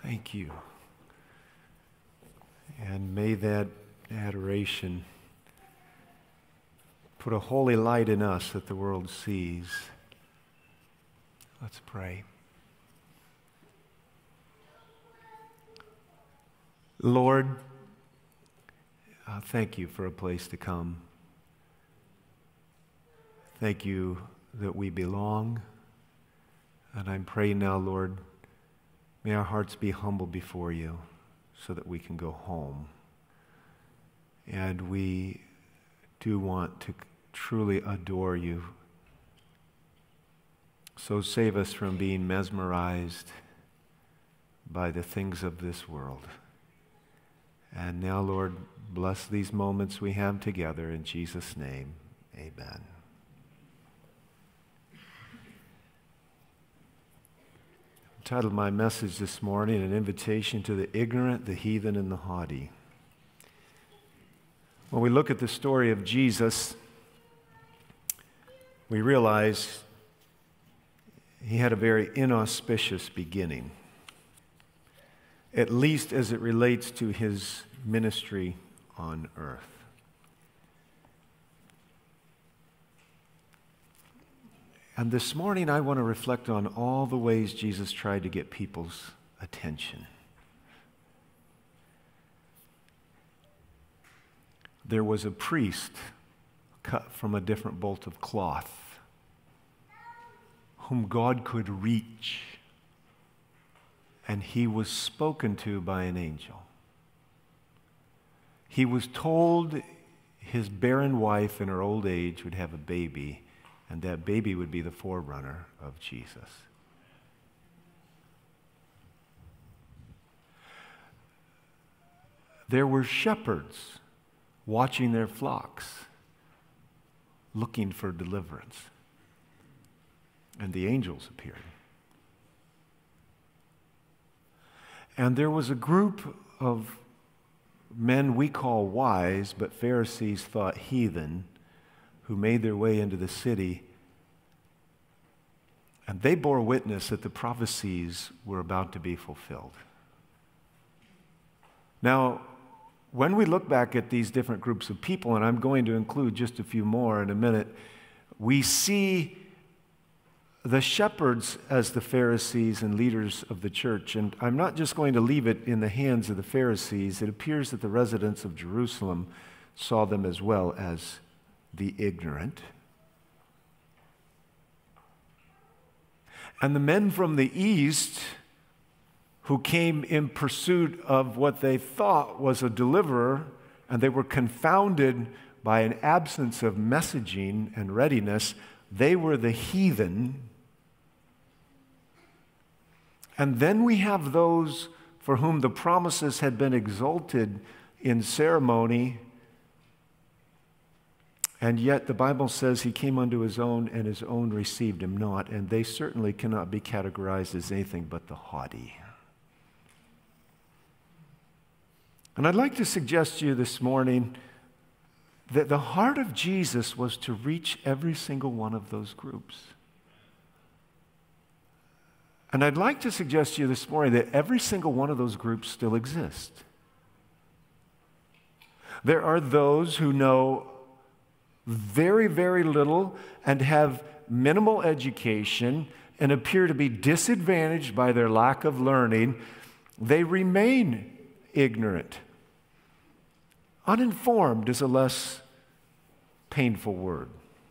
Thank you. And may that adoration put a holy light in us that the world sees. Let's pray. Lord, thank you for a place to come. Thank you that we belong. And I'm praying now, Lord, may our hearts be humble before you so that we can go home. And we do want to truly adore you. So save us from being mesmerized by the things of this world. And now, Lord, bless these moments we have together in Jesus' name. Amen. I titled my message this morning, An Invitation to the Ignorant, the Heathen, and the Haughty. When we look at the story of Jesus, we realize he had a very inauspicious beginning, at least as it relates to his ministry on earth. And this morning I want to reflect on all the ways Jesus tried to get people's attention. There was a priest cut from a different bolt of cloth whom God could reach, and he was spoken to by an angel. He was told his barren wife in her old age would have a baby, and that baby would be the forerunner of Jesus. There were shepherds watching their flocks, looking for deliverance. And the angels appeared. And there was a group of men we call wise, but Pharisees thought heathen, who made their way into the city. And they bore witness that the prophecies were about to be fulfilled. Now, when we look back at these different groups of people, and I'm going to include just a few more in a minute, we see the shepherds as the Pharisees and leaders of the church. And I'm not just going to leave it in the hands of the Pharisees. It appears that the residents of Jerusalem saw them as well as the ignorant. And the men from the east who came in pursuit of what they thought was a deliverer, and they were confounded by an absence of messaging and readiness, they were the heathen. And then we have those for whom the promises had been exalted in ceremony, and yet the Bible says he came unto his own, and his own received him not, and they certainly cannot be categorized as anything but the haughty. And I'd like to suggest to you this morning that the heart of Jesus was to reach every single one of those groups. And I'd like to suggest to you this morning that every single one of those groups still exist. There are those who know very, very little and have minimal education and appear to be disadvantaged by their lack of learning. They remain ignorant. Uninformed is a less painful word.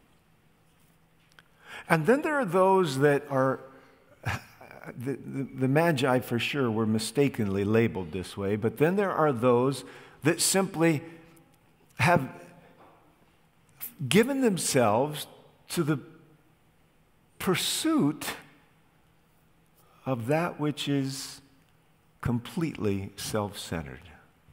And then there are those that are, the Magi for sure were mistakenly labeled this way, but then there are those that simply have given themselves to the pursuit of that which is completely self-centered.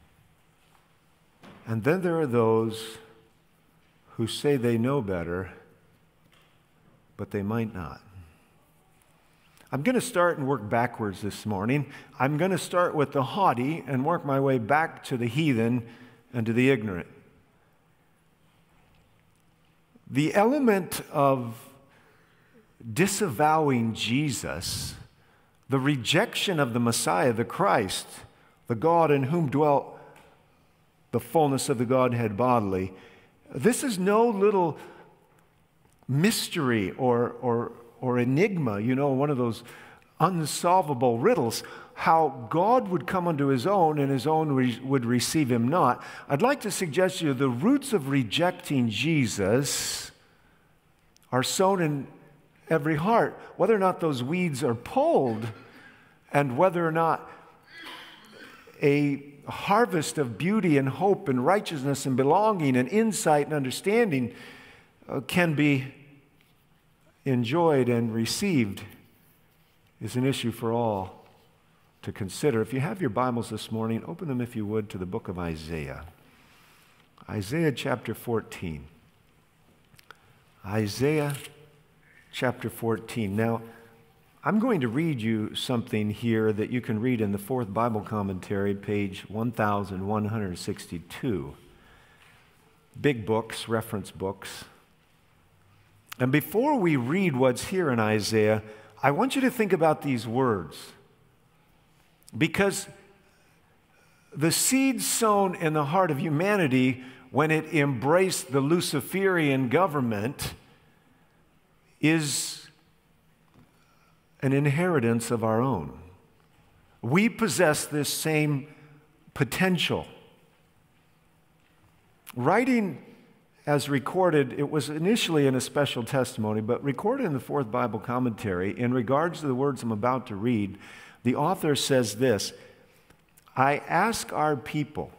And then there are those who say they know better, but they might not. I'm going to start and work backwards this morning. I'm going to start with the haughty and work my way back to the heathen and to the ignorant. The element of disavowing Jesus the rejection of the Messiah, the Christ, the God in whom dwelt the fullness of the Godhead bodily, this is no little mystery or enigma, one of those unsolvable riddles, how God would come unto his own and his own would receive him not. I'd like to suggest to you the roots of rejecting Jesus are sown in every heart. Whether or not those weeds are pulled and whether or not a harvest of beauty and hope and righteousness and belonging and insight and understanding can be enjoyed and received is an issue for all to consider. If you have your Bibles this morning, open them, if you would, to the book of Isaiah. Isaiah chapter 14. Isaiah chapter 14. Now, I'm going to read you something here that you can read in the Fourth Bible Commentary, page 1162. Big books, reference books. And before we read what's here in Isaiah, I want you to think about these words. Because the seed sown in the heart of humanity when it embraced the Luciferian government is an inheritance of our own. We possess this same potential. Writing as recorded, it was initially in a special testimony, but recorded in the Fourth Bible Commentary, in regards to the words I'm about to read, the author says this: I ask our people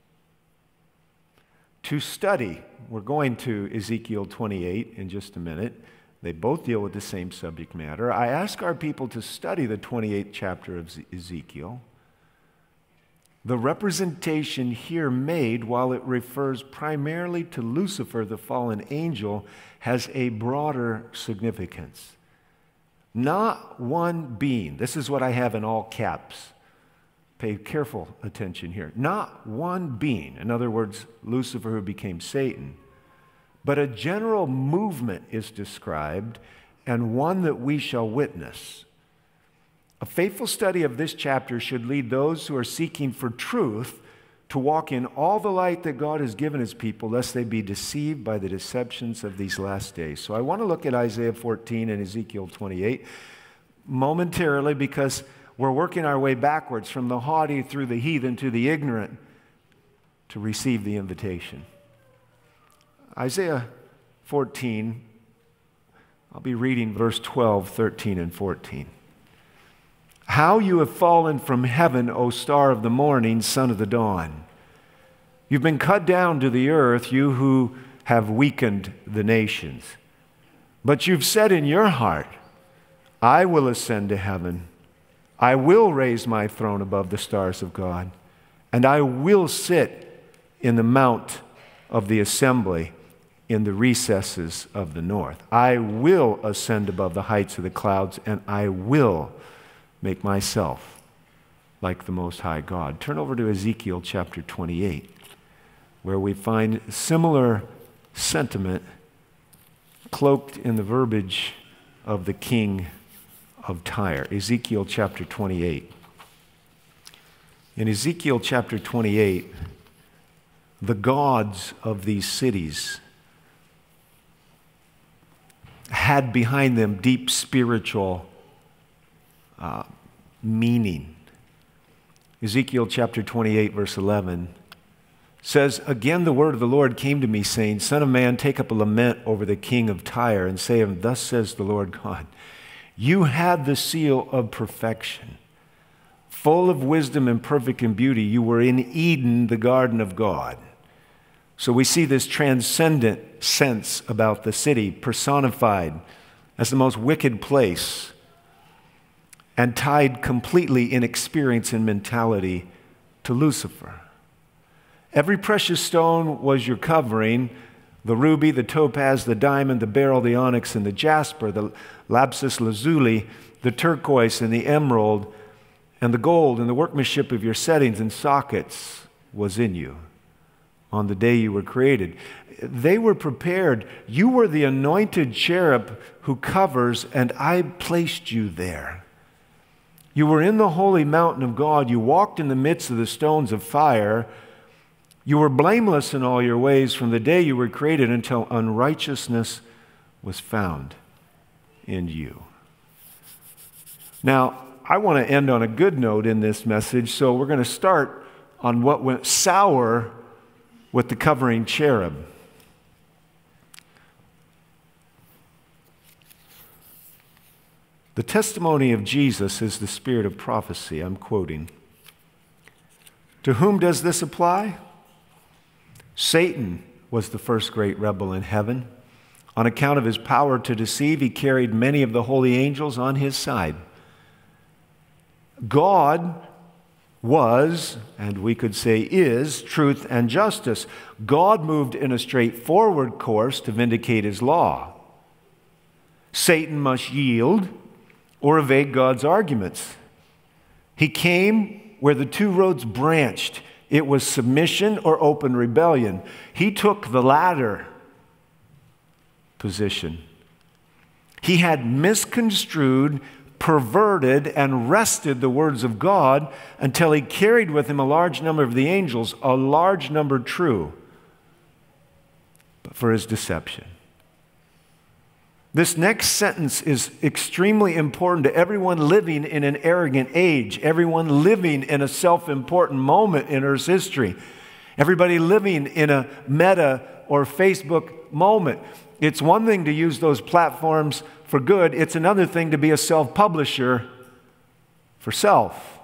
to study. We're going to Ezekiel 28 in just a minute. They both deal with the same subject matter. I ask our people to study the 28th chapter of Ezekiel. The representation here made, while it refers primarily to Lucifer, the fallen angel, has a broader significance. Not one being, this is what I have in all caps. Pay careful attention here. Not one being, in other words, Lucifer who became Satan, but a general movement is described, and one that we shall witness. A faithful study of this chapter should lead those who are seeking for truth to walk in all the light that God has given his people, lest they be deceived by the deceptions of these last days. So I want to look at Isaiah 14 and Ezekiel 28 momentarily, because we're working our way backwards from the haughty through the heathen to the ignorant to receive the invitation. Isaiah 14, I'll be reading verse 12, 13, and 14. How you have fallen from heaven, O star of the morning, son of the dawn. You've been cut down to the earth, you who have weakened the nations. But you've said in your heart, I will ascend to heaven. I will raise my throne above the stars of God, and I will sit in the mount of the assembly in the recesses of the north. I will ascend above the heights of the clouds, and I will make myself like the Most High God. Turn over to Ezekiel chapter 28, where we find similar sentiment cloaked in the verbiage of the king of Tyre. Ezekiel chapter 28. In Ezekiel chapter 28, the gods of these cities had behind them deep spiritual meaning. Ezekiel chapter 28, verse 11 says, Again the word of the Lord came to me, saying, Son of man, take up a lament over the king of Tyre, and say to him, Thus says the Lord God, you had the seal of perfection, full of wisdom and perfect in beauty. You were in Eden, the garden of God. So we see this transcendent sense about the city personified as the most wicked place and tied completely in experience and mentality to Lucifer. Every precious stone was your covering: the ruby, the topaz, the diamond, the beryl, the onyx, and the jasper, the lapis lazuli, the turquoise, and the emerald, and the gold, and the workmanship of your settings and sockets was in you on the day you were created. They were prepared. You were the anointed cherub who covers, and I placed you there. You were in the holy mountain of God. You walked in the midst of the stones of fire. You were blameless in all your ways from the day you were created until unrighteousness was found in you. Now, I want to end on a good note in this message, so we're going to start on what went sour with the covering cherub. The testimony of Jesus is the spirit of prophecy. I'm quoting. To whom does this apply? Satan was the first great rebel in heaven. On account of his power to deceive, he carried many of the holy angels on his side. God was, and we could say is, truth and justice. God moved in a straightforward course to vindicate his law. Satan must yield or evade God's arguments. He came where the two roads branched. It was submission or open rebellion. He took the latter position. He had misconstrued, perverted, and wrested the words of God until he carried with him a large number of the angels, a large number true, but for his deception. This next sentence is extremely important to everyone living in an arrogant age, everyone living in a self-important moment in Earth's history, everybody living in a Meta or Facebook moment. It's one thing to use those platforms for good. It's another thing to be a self-publisher for self.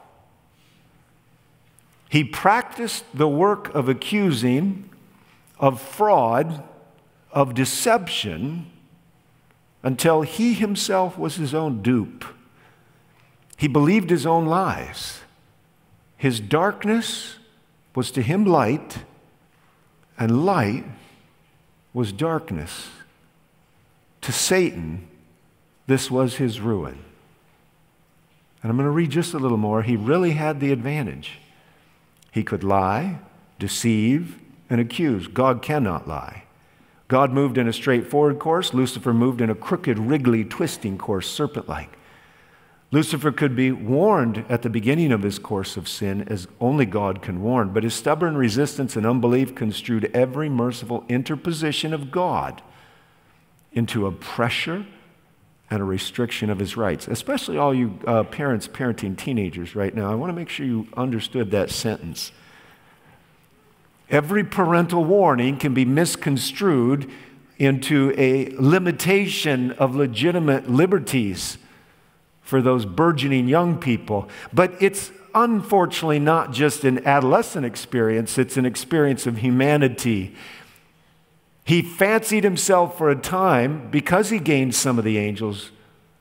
He practiced the work of accusing, of fraud, of deception, until he himself was his own dupe. He believed his own lies. His darkness was to him light, and light was darkness. To Satan, this was his ruin. And I'm going to read just a little more. He really had the advantage. He could lie, deceive, and accuse. God cannot lie. God moved in a straightforward course. Lucifer moved in a crooked, wriggly, twisting course, serpent-like. Lucifer could be warned at the beginning of his course of sin, as only God can warn, but his stubborn resistance and unbelief construed every merciful interposition of God into a pressure and a restriction of his rights. Especially all you parents parenting teenagers right now, I want to make sure you understood that sentence. Every parental warning can be misconstrued into a limitation of legitimate liberties for those burgeoning young people. But it's unfortunately not just an adolescent experience, it's an experience of humanity. He fancied himself for a time, because he gained some of the angels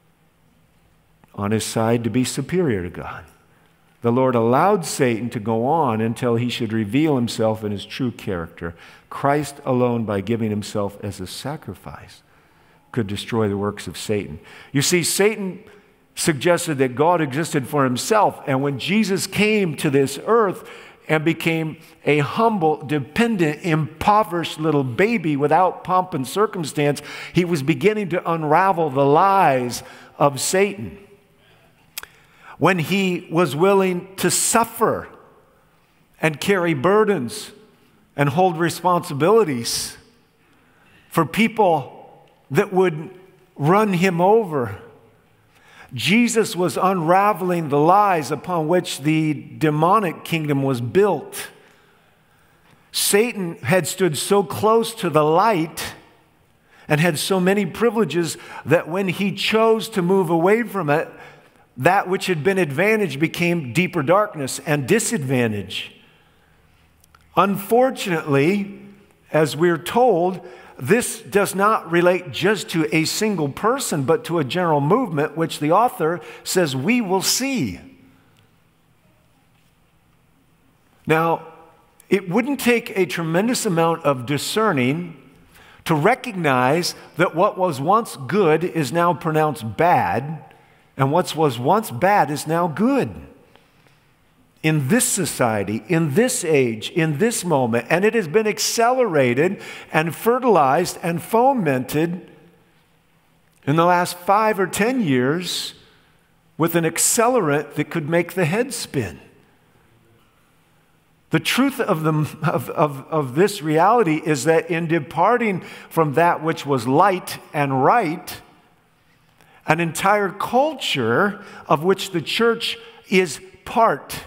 on his side, to be superior to God. The Lord allowed Satan to go on until he should reveal himself in his true character. Christ alone, by giving himself as a sacrifice, could destroy the works of Satan. You see, Satan suggested that God existed for himself, and when Jesus came to this earth and became a humble, dependent, impoverished little baby without pomp and circumstance, he was beginning to unravel the lies of Satan. When he was willing to suffer and carry burdens and hold responsibilities for people that would run him over, Jesus was unraveling the lies upon which the demonic kingdom was built. Satan had stood so close to the light and had so many privileges that when he chose to move away from it, that which had been advantage became deeper darkness and disadvantage. Unfortunately, as we're told, this does not relate just to a single person, but to a general movement, which the author says we will see. Now, it wouldn't take a tremendous amount of discerning to recognize that what was once good is now pronounced bad, and what was once bad is now good. In this society, in this age, in this moment, and it has been accelerated and fertilized and fomented in the last 5 or 10 years with an accelerant that could make the head spin. The truth of this reality is that in departing from that which was light and right, an entire culture of which the church is part,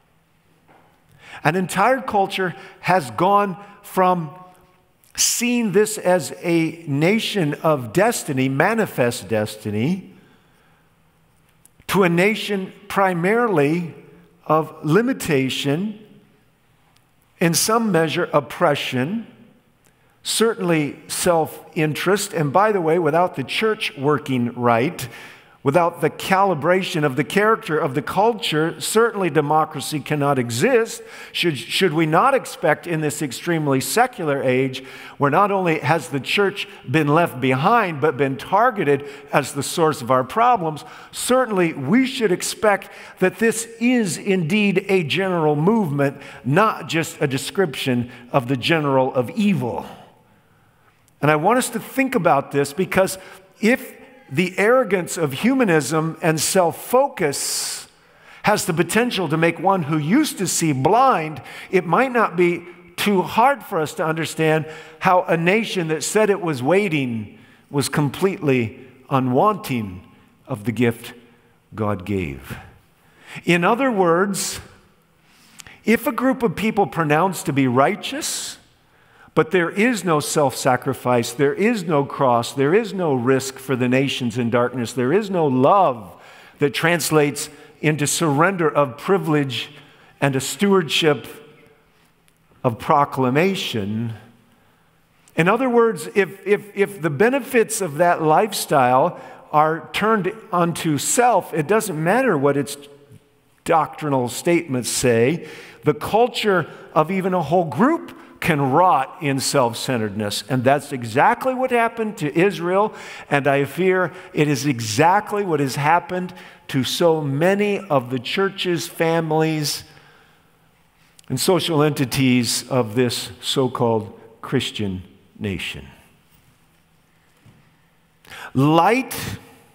an entire culture has gone from seeing this as a nation of destiny, manifest destiny, to a nation primarily of limitation, in some measure oppression, certainly self-interest, and by the way, without the church working right, without the calibration of the character of the culture, certainly democracy cannot exist. Should we not expect in this extremely secular age, where not only has the church been left behind, but been targeted as the source of our problems, certainly we should expect that this is indeed a general movement, not just a description of the general of evil. And I want us to think about this, because if the arrogance of humanism and self-focus has the potential to make one who used to see blind, it might not be too hard for us to understand how a nation that said it was waiting was completely unwanting of the gift God gave. In other words, if a group of people pronounced to be righteous, but there is no self-sacrifice, there is no cross, there is no risk for the nations in darkness, there is no love that translates into surrender of privilege and a stewardship of proclamation. In other words, if the benefits of that lifestyle are turned onto self, it doesn't matter what its doctrinal statements say. The culture of even a whole group can rot in self-centeredness. And that's exactly what happened to Israel. And I fear it is exactly what has happened to so many of the churches, families, and social entities of this so-called Christian nation. Light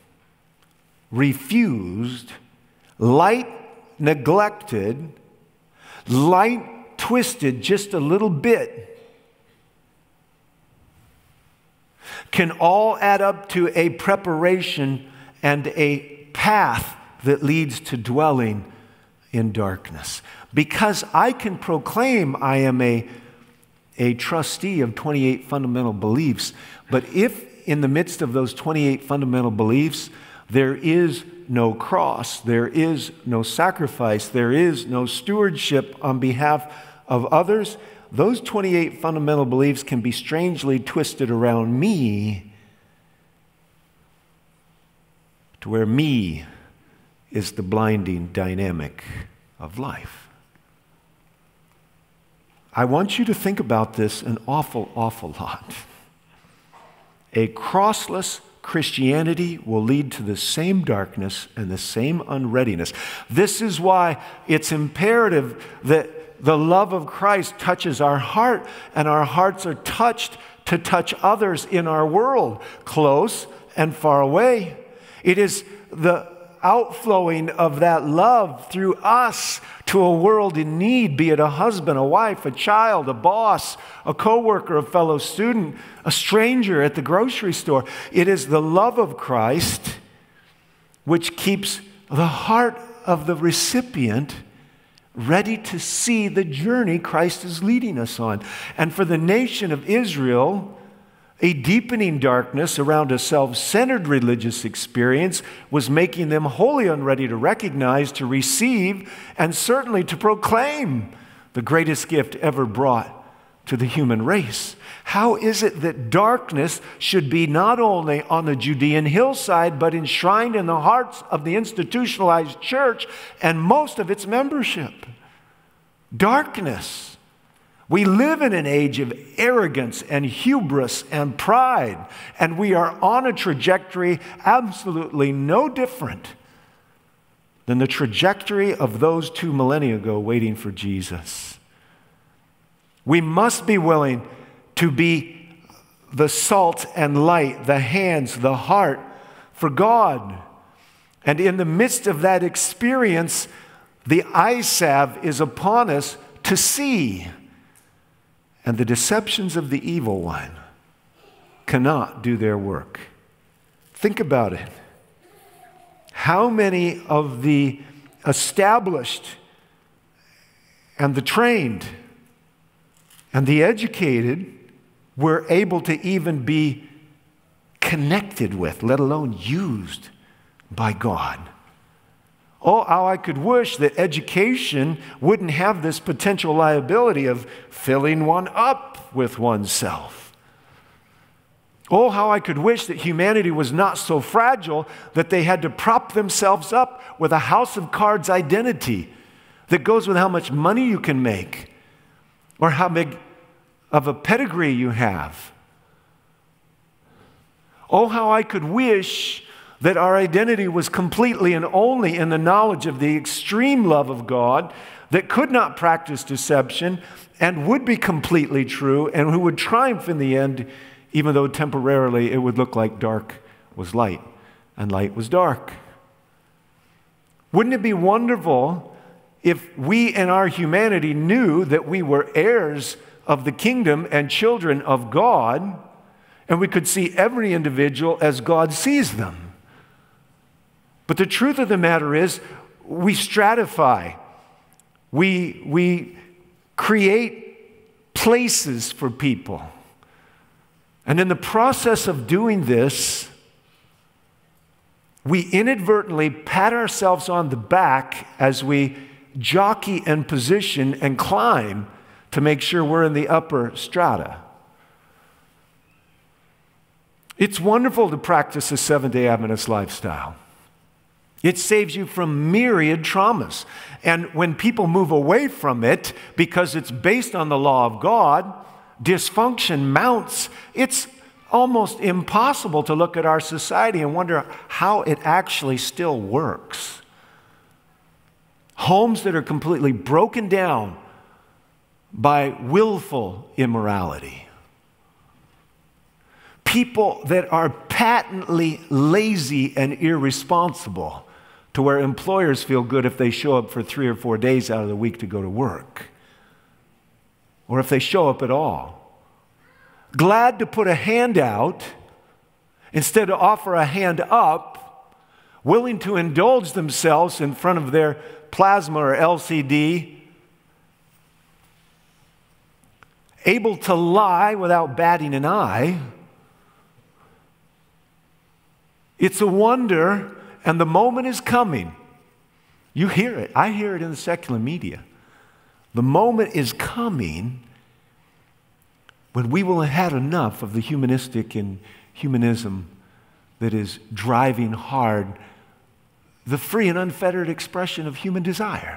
refused, light neglected, light twisted just a little bit can all add up to a preparation and a path that leads to dwelling in darkness. Because I can proclaim I am a trustee of 28 fundamental beliefs, but if in the midst of those 28 fundamental beliefs there is no cross, there is no sacrifice, there is no stewardship on behalf of others, those 28 fundamental beliefs can be strangely twisted around me to where me is the blinding dynamic of life. I want you to think about this an awful, awful lot. A crossless Christianity will lead to the same darkness and the same unreadiness. This is why it's imperative that the love of Christ touches our heart, and our hearts are touched to touch others in our world, close and far away. It is the outflowing of that love through us to a world in need, be it a husband, a wife, a child, a boss, a coworker, a fellow student, a stranger at the grocery store. It is the love of Christ which keeps the heart of the recipient ready to see the journey Christ is leading us on. And for the nation of Israel, a deepening darkness around a self-centered religious experience was making them wholly unready to recognize, to receive, and certainly to proclaim the greatest gift ever brought to the human race. How is it that darkness should be not only on the Judean hillside, but enshrined in the hearts of the institutionalized church and most of its membership? Darkness. We live in an age of arrogance and hubris and pride, and we are on a trajectory absolutely no different than the trajectory of those 2 millennia ago waiting for Jesus. We must be willing to be the salt and light, the hands, the heart for God. And in the midst of that experience, the eye salve is upon us to see. And the deceptions of the evil one cannot do their work. Think about it. How many of the established and the trained and the educated were able to even be connected with, let alone used by God? Oh, how I could wish that education wouldn't have this potential liability of filling one up with oneself. Oh, how I could wish that humanity was not so fragile that they had to prop themselves up with a house of cards identity that goes with how much money you can make or how big of a pedigree you have. Oh, how I could wish that our identity was completely and only in the knowledge of the extreme love of God that could not practice deception and would be completely true and who would triumph in the end, even though temporarily it would look like dark was light and light was dark. Wouldn't it be wonderful if we in our humanity knew that we were heirs of the kingdom and children of God, and we could see every individual as God sees them? But the truth of the matter is, we stratify. We create places for people. And in the process of doing this, we inadvertently pat ourselves on the back as we jockey and position and climb to make sure we're in the upper strata. It's wonderful to practice a Seventh-day Adventist lifestyle. It saves you from myriad traumas. And when people move away from it because it's based on the law of God, dysfunction mounts. It's almost impossible to look at our society and wonder how it actually still works. Homes that are completely broken down by willful immorality. People that are patently lazy and irresponsible to where employers feel good if they show up for 3 or 4 days out of the week to go to work, or if they show up at all. Glad to put a hand out instead of offer a hand up, willing to indulge themselves in front of their plasma or LCD, able to lie without batting an eye. It's a wonder, and the moment is coming. You hear it. I hear it in the secular media. The moment is coming when we will have had enough of the humanistic and humanism that is driving hard the free and unfettered expression of human desire.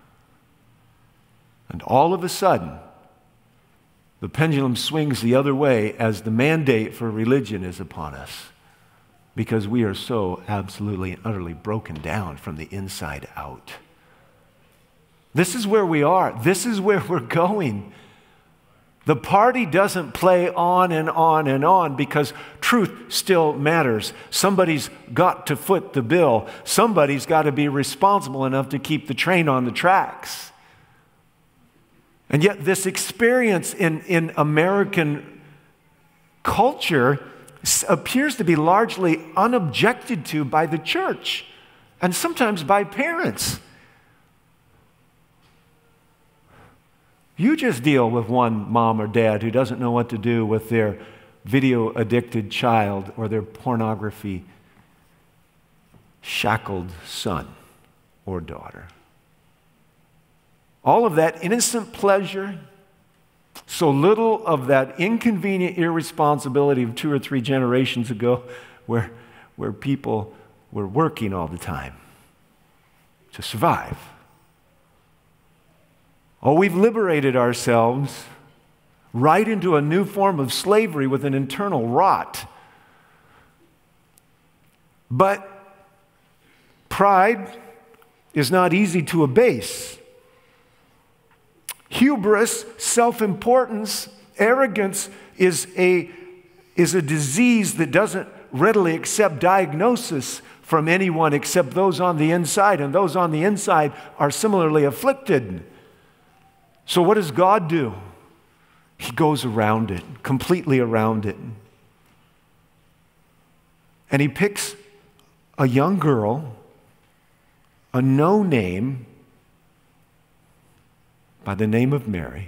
And all of a sudden, the pendulum swings the other way as the mandate for religion is upon us, because we are so absolutely and utterly broken down from the inside out. This is where we are. This is where we're going. The party doesn't play on and on and on because truth still matters. Somebody's got to foot the bill. Somebody's got to be responsible enough to keep the train on the tracks. And yet this experience in American culture appears to be largely unobjected to by the church and sometimes by parents. You just deal with one mom or dad who doesn't know what to do with their video-addicted child or their pornography-shackled son or daughter. All of that innocent pleasure, so little of that inconvenient irresponsibility of 2 or 3 generations ago where people were working all the time to survive. Oh, we've liberated ourselves right into a new form of slavery with an internal rot. But pride is not easy to abase. Hubris, self-importance, arrogance is a disease that doesn't readily accept diagnosis from anyone except those on the inside, and those on the inside are similarly afflicted. So what does God do? He goes around it, completely around it. And he picks a young girl, a no-name, by the name of Mary.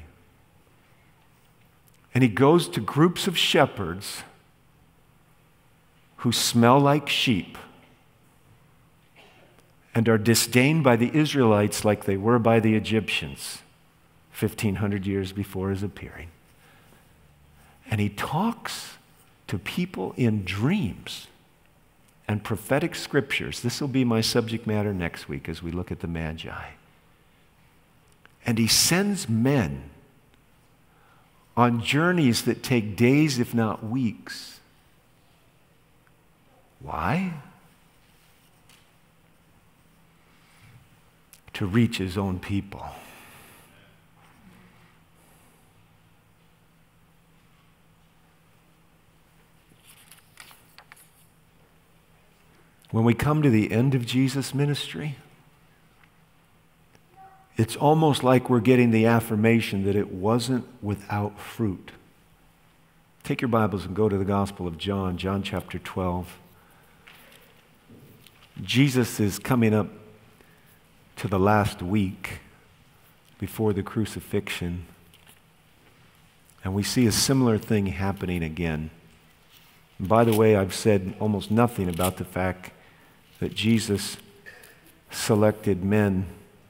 And he goes to groups of shepherds who smell like sheep and are disdained by the Israelites like they were by the Egyptians 1,500 years before his appearing. And he talks to people in dreams and prophetic scriptures. This will be my subject matter next week as we look at the Magi. And he sends men on journeys that take days, if not weeks. Why? To reach his own people. When we come to the end of Jesus' ministry, it's almost like we're getting the affirmation that it wasn't without fruit. Take your Bibles and go to the Gospel of John, John chapter 12. Jesus is coming up to the last week before the crucifixion, and we see a similar thing happening again. And by the way, I've said almost nothing about the fact that Jesus selected men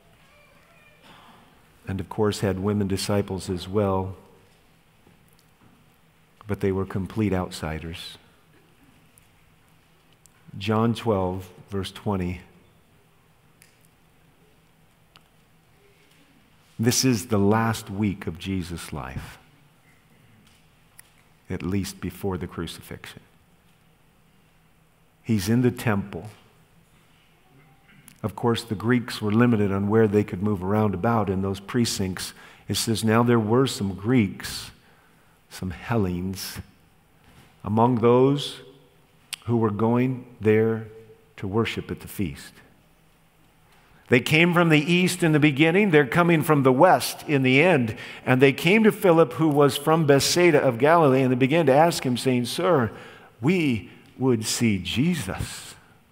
and of course had women disciples as well, but they were complete outsiders. John 12, verse 20. This is the last week of Jesus' life, at least before the crucifixion. He's in the temple. Of course, the Greeks were limited on where they could move around about in those precincts. It says, now there were some Greeks, some Hellenes, among those who were going there to worship at the feast. They came from the east in the beginning. They're coming from the west in the end. And they came to Philip, who was from Bethsaida of Galilee, and they began to ask him, saying, Sir, we would see Jesus.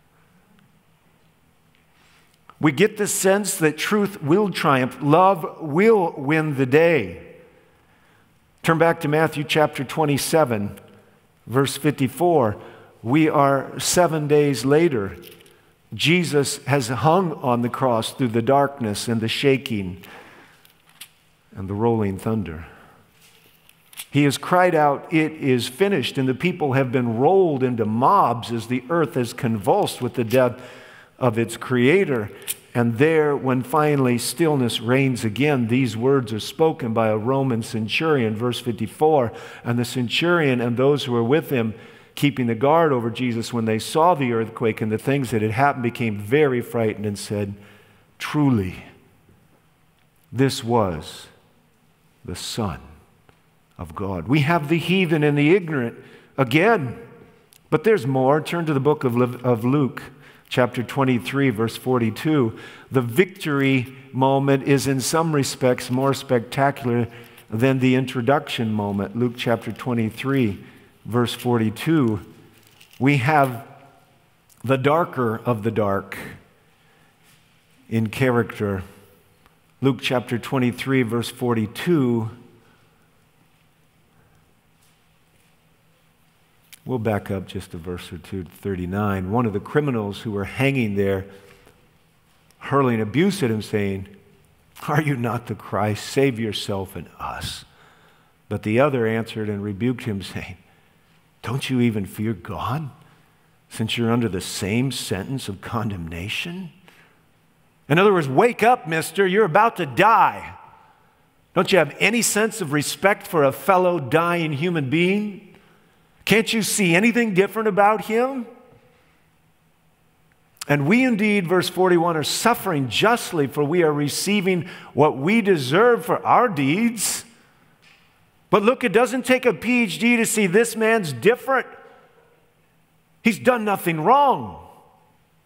We get the sense that truth will triumph. Love will win the day. Turn back to Matthew chapter 27, verse 54. We are 7 days later. Jesus has hung on the cross through the darkness and the shaking and the rolling thunder. He has cried out, it is finished, and the people have been rolled into mobs as the earth is convulsed with the death of its creator. And there, when finally stillness reigns again, these words are spoken by a Roman centurion, verse 54. And the centurion and those who were with him, keeping the guard over Jesus, when they saw the earthquake and the things that had happened, became very frightened and said, truly, this was the Son of God. We have the heathen and the ignorant again, but there's more. Turn to the book of Luke. Chapter 23, verse 42, the victory moment is in some respects more spectacular than the introduction moment. Luke chapter 23, verse 42, we have the darker of the dark in character. Luke chapter 23, verse 42, we'll back up just a verse or two to 39. One of the criminals who were hanging there, hurling abuse at him, saying, are you not the Christ? Save yourself and us. But the other answered and rebuked him, saying, don't you even fear God, since you're under the same sentence of condemnation? In other words, wake up, mister, you're about to die. Don't you have any sense of respect for a fellow dying human being? Can't you see anything different about him? And we indeed, verse 41, are suffering justly, for we are receiving what we deserve for our deeds. But look, it doesn't take a PhD to see this man's different. He's done nothing wrong.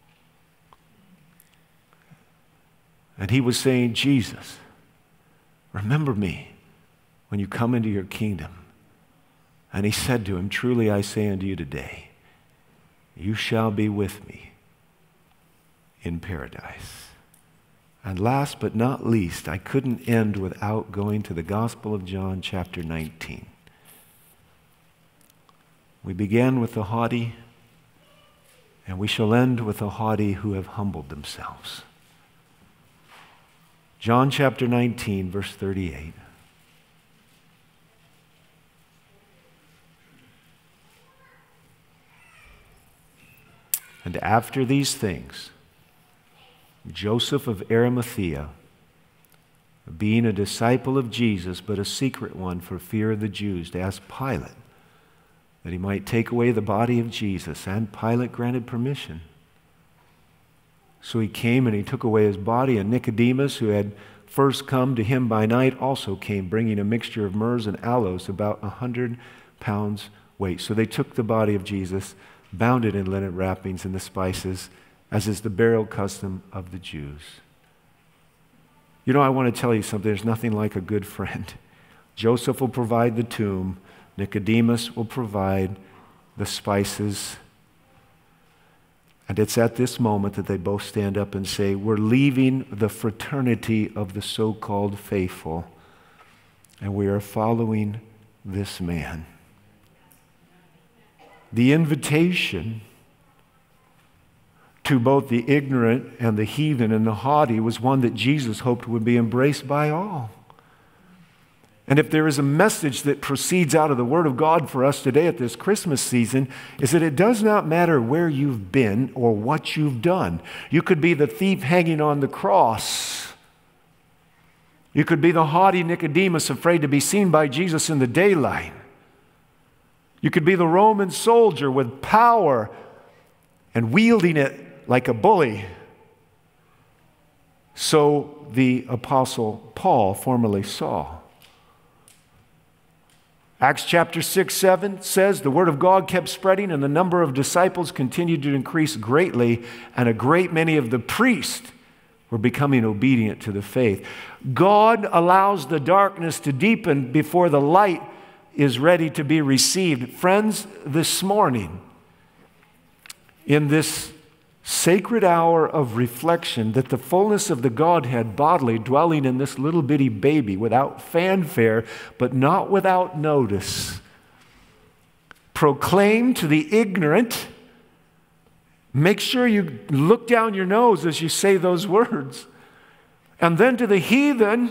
And he was saying, Jesus, remember me when you come into your kingdom. And he said to him, truly I say unto you today, you shall be with me in paradise. And last but not least, I couldn't end without going to the Gospel of John, chapter 19. We began with the haughty, and we shall end with the haughty who have humbled themselves. John chapter 19, verse 38. And after these things, Joseph of Arimathea, being a disciple of Jesus, but a secret one for fear of the Jews, asked Pilate that he might take away the body of Jesus, and Pilate granted permission. So he came and he took away his body, and Nicodemus, who had first come to him by night, also came, bringing a mixture of myrrh and aloes, about 100 pounds weight. So they took the body of Jesus, bound it in linen wrappings and the spices, as is the burial custom of the Jews. You know, I want to tell you something. There's nothing like a good friend. Joseph will provide the tomb. Nicodemus will provide the spices. And it's at this moment that they both stand up and say, we're leaving the fraternity of the so-called faithful, and we are following this man. The invitation to both the ignorant and the heathen and the haughty was one that Jesus hoped would be embraced by all. And if there is a message that proceeds out of the Word of God for us today at this Christmas season, is that it does not matter where you've been or what you've done. You could be the thief hanging on the cross. You could be the haughty Nicodemus afraid to be seen by Jesus in the daylight. You could be the Roman soldier with power and wielding it like a bully. So the Apostle Paul formerly saw. Acts chapter 6, 7 says, the word of God kept spreading, and the number of disciples continued to increase greatly, and a great many of the priests were becoming obedient to the faith. God allows the darkness to deepen before the light is ready to be received. Friends, this morning, in this sacred hour of reflection, that the fullness of the Godhead bodily dwelling in this little bitty baby without fanfare, but not without notice, proclaim to the ignorant. Make sure you look down your nose as you say those words. And then to the heathen,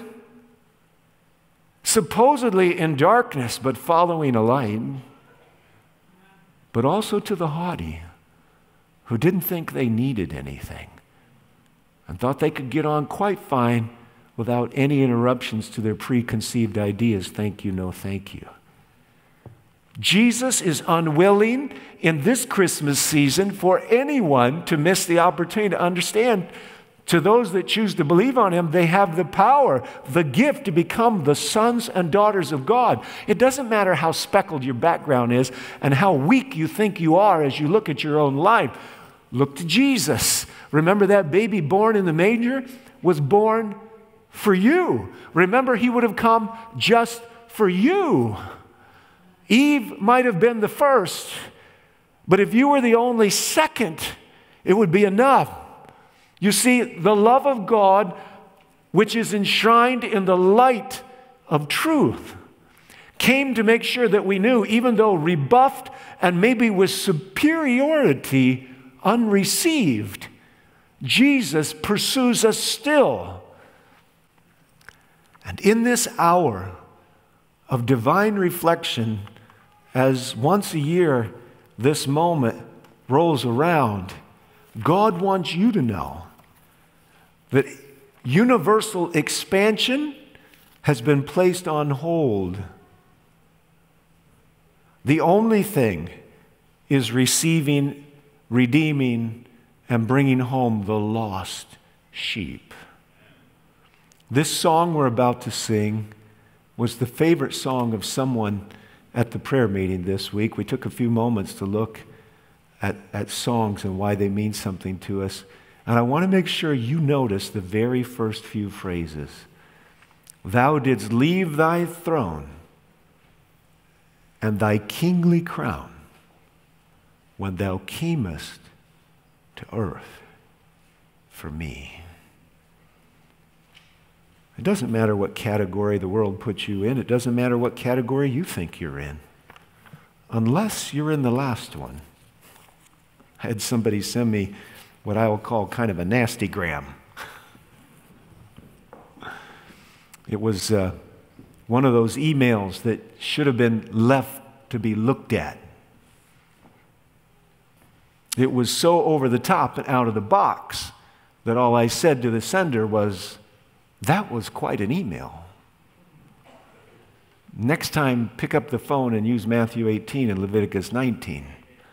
supposedly in darkness, but following a light. But also to the haughty, who didn't think they needed anything and thought they could get on quite fine without any interruptions to their preconceived ideas. Thank you, no thank you. Jesus is unwilling in this Christmas season for anyone to miss the opportunity to understand, to those that choose to believe on Him, they have the power, the gift to become the sons and daughters of God. It doesn't matter how speckled your background is and how weak you think you are as you look at your own life. Look to Jesus. Remember that baby born in the manger was born for you. Remember, He would have come just for you. Eve might have been the first, but if you were the only second, it would be enough. You see, the love of God, which is enshrined in the light of truth, came to make sure that we knew, even though rebuffed and maybe with superiority unreceived, Jesus pursues us still. And in this hour of divine reflection, as once a year this moment rolls around, God wants you to know that universal expansion has been placed on hold. The only thing is receiving, redeeming, and bringing home the lost sheep. This song we're about to sing was the favorite song of someone at the prayer meeting this week. We took a few moments to look at songs and why they mean something to us. And I want to make sure you notice the very first few phrases. Thou didst leave thy throne and thy kingly crown when thou camest to earth for me. It doesn't matter what category the world puts you in. It doesn't matter what category you think you're in, unless you're in the last one. I had somebody send me what I will call kind of a nasty gram. It was one of those emails that should have been left to be looked at. It was so over the top and out of the box that all I said to the sender was, "That was quite an email." Next time, pick up the phone and use Matthew 18 and Leviticus 19.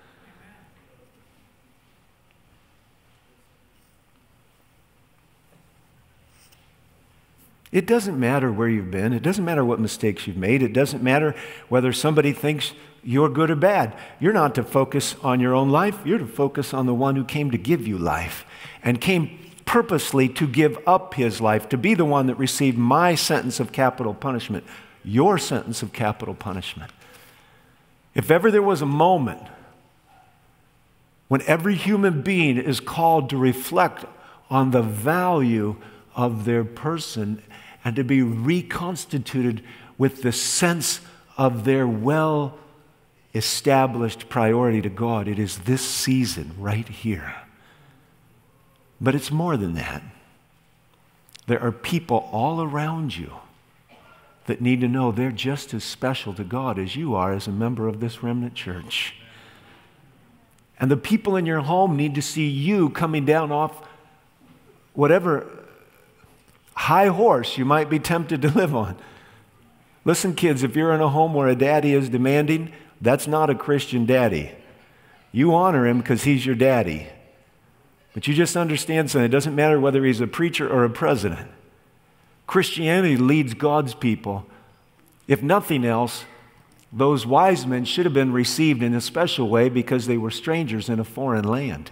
It doesn't matter where you've been. It doesn't matter what mistakes you've made. It doesn't matter whether somebody thinks you're good or bad. You're not to focus on your own life. You're to focus on the one who came to give you life and came purposely to give up his life, to be the one that received my sentence of capital punishment, your sentence of capital punishment. If ever there was a moment when every human being is called to reflect on the value of their person and to be reconstituted with the sense of their well-established priority to God, it is this season right here. But it's more than that. There are people all around you that need to know they're just as special to God as you are as a member of this remnant church. And the people in your home need to see you coming down off whatever high horse you might be tempted to live on. Listen, kids, if you're in a home where a daddy is demanding, that's not a Christian daddy. You honor him because he's your daddy. But you just understand something. It doesn't matter whether he's a preacher or a president. Christianity leads God's people. If nothing else, those wise men should have been received in a special way because they were strangers in a foreign land.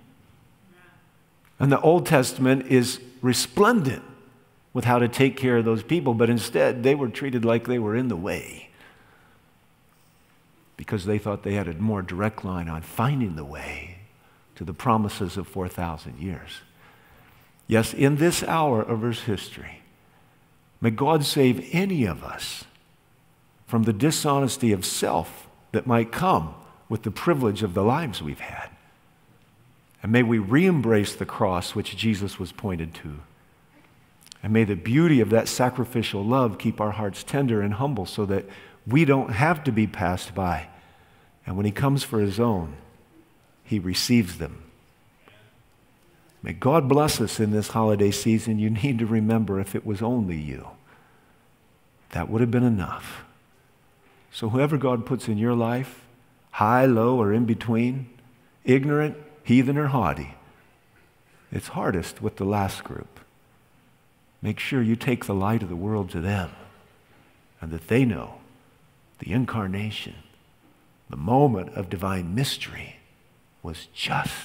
And the Old Testament is resplendent with how to take care of those people, but instead they were treated like they were in the way because they thought they had a more direct line on finding the way to the promises of 4,000 years. Yes, in this hour of Earth's history, may God save any of us from the dishonesty of self that might come with the privilege of the lives we've had. And may we re-embrace the cross which Jesus was pointed to. And may the beauty of that sacrificial love keep our hearts tender and humble so that we don't have to be passed by. And when he comes for his own, he receives them. May God bless us in this holiday season. You need to remember, if it was only you, that would have been enough. So whoever God puts in your life, high, low, or in between, ignorant, heathen, or haughty, it's hardest with the last group. Make sure you take the light of the world to them and that they know the incarnation, the moment of divine mystery was just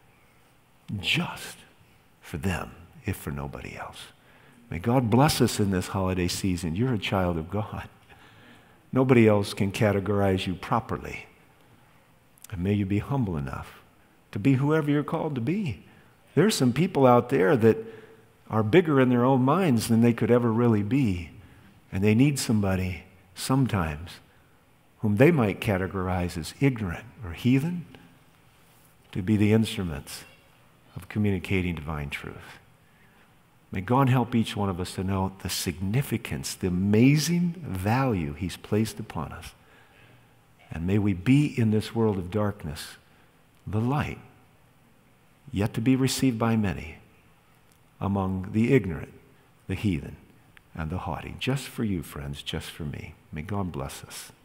for them, if for nobody else. May God bless us in this holiday season. You're a child of God. Nobody else can categorize you properly. And may you be humble enough to be whoever you're called to be. There's some people out there that are bigger in their own minds than they could ever really be. And they need somebody, sometimes, whom they might categorize as ignorant or heathen, to be the instruments of communicating divine truth. May God help each one of us to know the significance, the amazing value he's placed upon us. And may we be in this world of darkness, the light, yet to be received by many, among the ignorant, the heathen, and the haughty. Just for you, friends, just for me. May God bless us.